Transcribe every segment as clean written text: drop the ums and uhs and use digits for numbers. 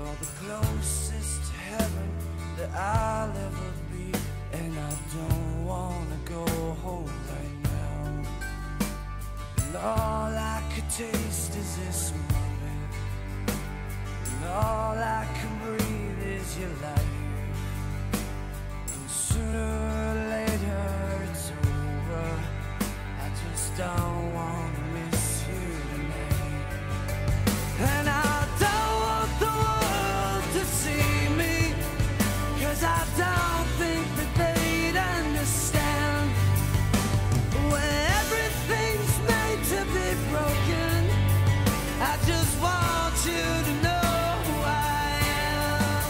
You're the closest to heaven that I'll ever be, and I don't wanna go home right now. And all I could taste is this moment, and all I can breathe is your life. And sooner or later it's over. I just don't wanna miss you tonight. And I don't want the world to see me, 'cause I don't think that they'd understand. When everything's made to be broken, I just want you to know who I am.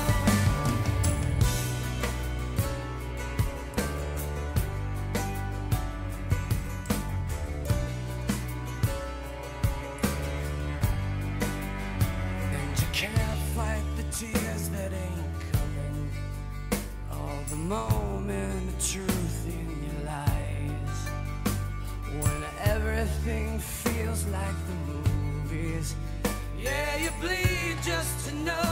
And you can't fight the tears that ain't coming, all the moment of truth in your lies. When everything feels like the movies, yeah, you bleed just to know